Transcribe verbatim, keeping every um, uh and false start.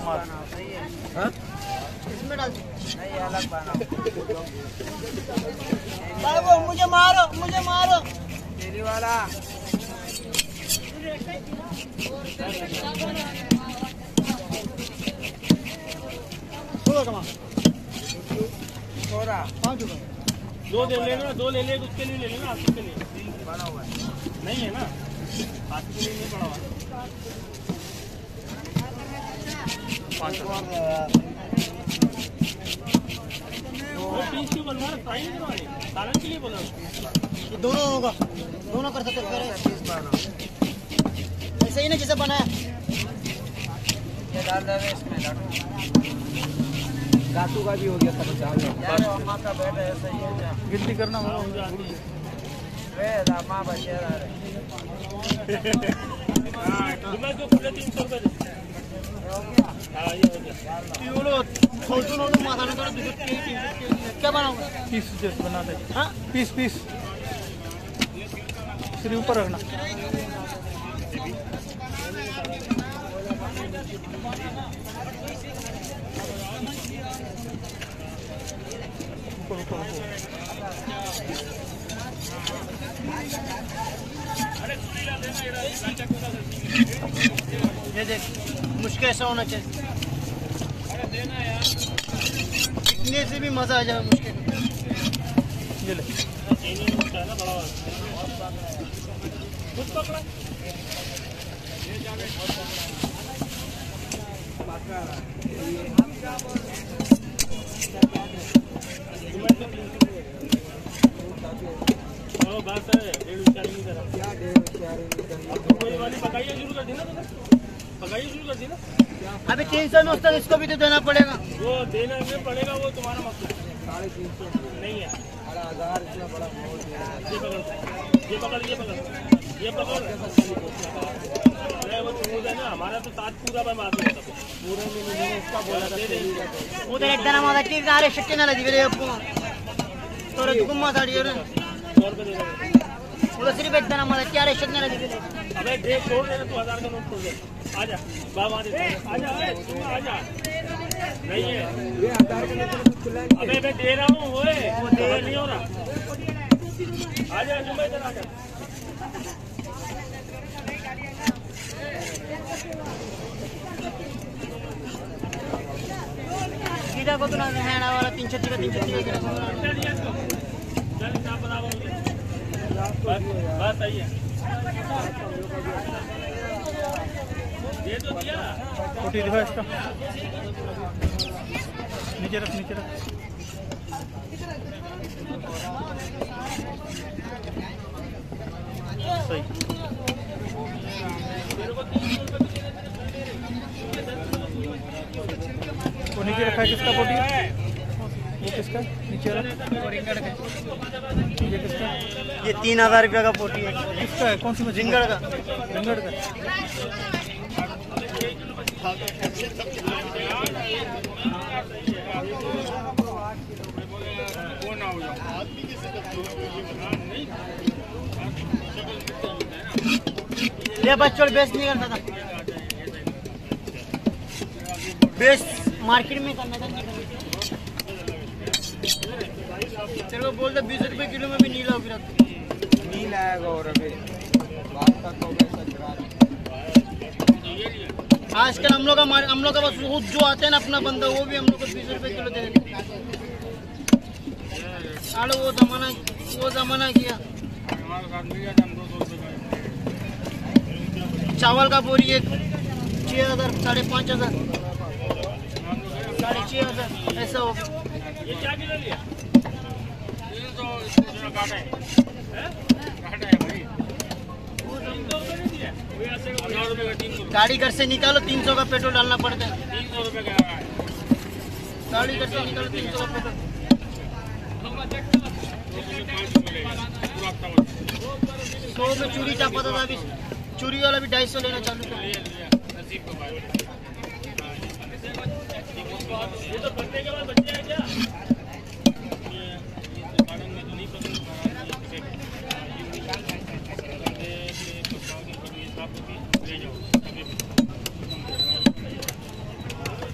हाँ इसमें डाल नहीं अलग बनाओ। बाबू मुझे मारो मुझे मारो तेरी वाला सोलह कमा थोड़ा पाँच रुपये दो दे लेना, दो ले ले, उसके लिए ले लेना, आपके के लिए बना हुआ है नहीं है ना, आपके के लिए नहीं पड़ा हुआ। पाँच वो पीस क्यों बनवा रहा, फ्राई नहीं करवानी, सालन के लिए बोला। ये दोनों होगा, दोनों कर सकते हैं। ऐसे ही ना जैसे बनाया ये डाल दे इसमें लाटू लाटू का भी हो गया सब चावल यार अम्मा का बेटा ऐसा ही है गिनती करना होगा वे दामा बचे रहा हां तुम्हें तो पूरे तीन सौ रुपए हां ये हो गया ये लो छोटू नो माथा में थोड़ा दूध क्या बनाऊंगा पीस जैसे बनाते हैं। हां पीस पीस सिर ऊपर रखना। ये देख मुश्किल ऐसा होना चाहिए, इतने से भी मजा आ जाएगा मुश्किल। ये ले खुद पकड़ा बस है डेढ़ चालीस की तरह क्या डेढ़ चालीस कोई वाली पकाइए शुरू कर दी ना तुमने, पकाइए शुरू कर दी ना। अभी तीन सौ में उसका इसको भी तो देना पड़ेगा। वो देना में पड़ेगा, वो तुम्हारा मसला है। साढ़े तीन सौ नहीं है, अरे हजार इतना बड़ा ये पकड़ ये पकड़ ये पकड़ ये पकड़ अरे वो स्मूथ है ना, हमारा तो साथ पूरा मैं मार दूंगा पूरे में मैंने उसका बोला था उधर एक दना मादा की गारे शक्ति ना लगी मेरे आपको तोरे दुकुम माता डी रे सौ रुपये दे देगा। उधर सिर्फ एक दना मादा क्या रे शक्ति ना लगी मेरे। अबे डेढ़ छोड़ देना, तू हजार का नोट छोड़ दे। आजा बाबा आजा आजा तुम आजा नहीं है ये हजार का नोट खुला अबे मैं दे रहा हूँ वो वो दे नहीं हो रहा। आजा जुम्मे इधर आजा सीधा को तो ना हैंडा वाला तीन छत्ती का तीन छत्ती का चल ना बराबर बस बस सही है ये तो दिया छोटी दिखा इसका नीचे रख नीचे रख सही वो नीचे रखा है किसका पोटी वो किसका नीचे रख ये किसका ये तीन हजार रुपया का पोटी है। किसका है कौन सी मछली झिंगड़ का झिंगड़ का ये बच्चों बेस नहीं करता था, बेस मार्केट में करना था। तेरे को बोल दे बीस रुपए किलो में भी नीला हो गया नहीं लाएगा और अभी बात का तो वैसा चला आजकल हम लोग का हम लोग का बस खुद जो आते हैं ना अपना बंदा वो भी हम लोग को बीस रुपए किलो दे देते। आलो वो जमाना वो जमाना किया। चावल का बोरी एक छः हजार साढ़े पाँच हजार साढ़े छः हजार ऐसा हो गया। ये क्या किलो लिया तीन सौ काटा है काटा है भाई वो तीन सौ रुपये नहीं दिया वो ऐसे हजार रुपये का तीन सौ गाड़ी घर से निकालो तीन सौ का पेट्रोल डालना पड़ता है। तीन सौ रुपये का गाड़ी घर से निकालो तीन सौ का पेट्रोल सौ में चूड़ी चापा था अभी चूड़ी वाला भी ढाई सौ लेना चालू कर। ये तो बनने के बाद बच जाए क्या ले जाओ